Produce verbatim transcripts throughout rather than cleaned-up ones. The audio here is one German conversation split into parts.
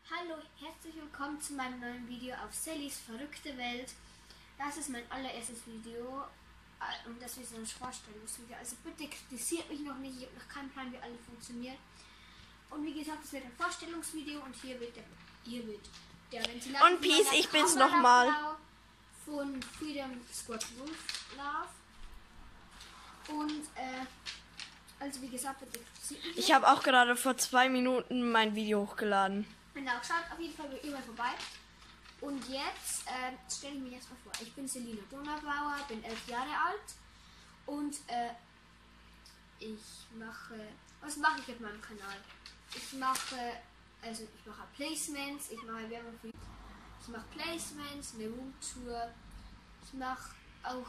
Hallo, herzlich willkommen zu meinem neuen Video auf Sallys verrückte Welt. Das ist mein allererstes Video und das ist ein Vorstellungsvideo. Also bitte kritisiert mich noch nicht, ich habe noch keinen Plan, wie alles funktioniert. Und wie gesagt, es wird ein Vorstellungsvideo und hier wird der, hier wird der Ventilator. Und Peace, ich bin's nochmal. Von Freedom Squad Wolf Love. Und äh, also wie gesagt, bitte kritisiert mich. Ich habe auch gerade vor zwei Minuten mein Video hochgeladen. Genau, schaut auf jeden Fall bei ihr vorbei. Und jetzt äh, stelle ich mich erstmal vor. Ich bin Selina Donnerbauer, bin elf Jahre alt und äh, ich mache, was mache ich auf meinem Kanal? Ich mache, also ich mache Placements, ich mache Werbung für, ich mache Placements, eine Roomtour, ich mache auch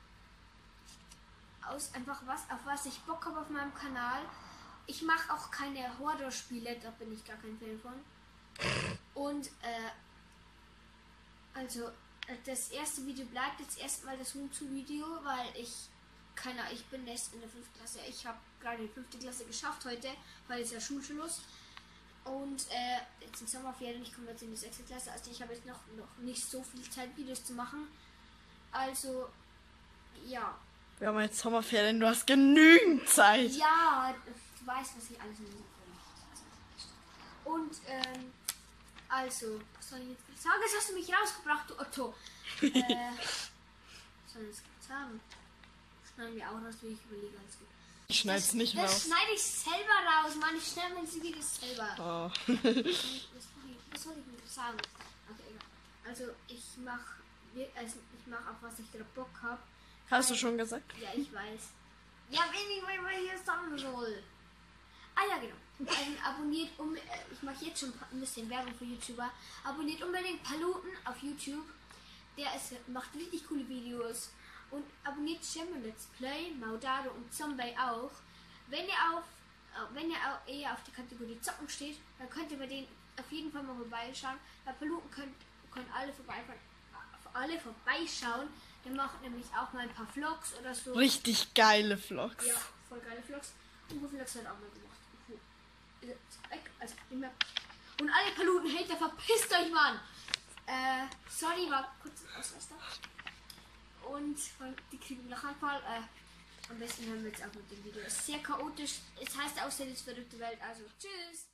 aus einfach was, auf was ich Bock habe auf meinem Kanal. Ich mache auch keine Horrorspiele, da bin ich gar kein Fan von. Und äh, also das erste Video bleibt jetzt erstmal das Roomtour-Video, weil ich keine, ich bin erst in der fünften Klasse. Ich habe gerade die fünfte Klasse geschafft heute, weil es ja Schulschluss. Und äh, jetzt in Sommerferien, ich komme jetzt in die sechste Klasse, also ich habe jetzt noch, noch nicht so viel Zeit, Videos zu machen. Also, ja. Wir haben jetzt Sommerferien, du hast genügend Zeit. Ja, du weißt, was ich alles in diesem Film mache. Und, ähm, also, was soll ich jetzt sagen? Jetzt hast du mich rausgebracht, du Otto. äh, was soll ich jetzt sagen? Schneiden wir auch raus, wie ich überlege. Alles gut. Ich schneid's das, nicht das raus. Das schneide ich selber raus, Mann. Ich schneide mein Video selber. Oh. Was soll ich denn sagen? Okay, egal. Also, ich mache also ich mach auf was ich gerade Bock habe. Hast du schon gesagt? Ja, ich weiß. Ja, wenn ich mal hier sagen soll. Ah ja, genau. Ähm, abonniert um, äh, ich mache jetzt schon ein bisschen Werbung für YouTuber. Abonniert unbedingt Paluten auf YouTube. Der ist, macht richtig coole Videos. Und abonniert Shem Let's Play, Maudado und Zombie auch. Wenn ihr auf, wenn ihr auch eher auf die Kategorie Zocken steht, dann könnt ihr bei denen auf jeden Fall mal vorbeischauen. Bei Paluten könnt, können alle vorbeischauen. Alle vorbeischauen. Der macht nämlich auch mal ein paar Vlogs oder so. Richtig geile Vlogs. Ja, voll geile Vlogs. Und wo Vlogs hat auch mal gemacht. Also, immer. Und alle Paluten-Hater, verpisst euch, Mann! Äh, sorry, war kurz ein Ausraster. Und die kriegen noch ein paar. Äh, am besten hören wir jetzt auch mit dem Video. Es ist sehr chaotisch. Es heißt auch Sallys verrückte Welt. Also, tschüss!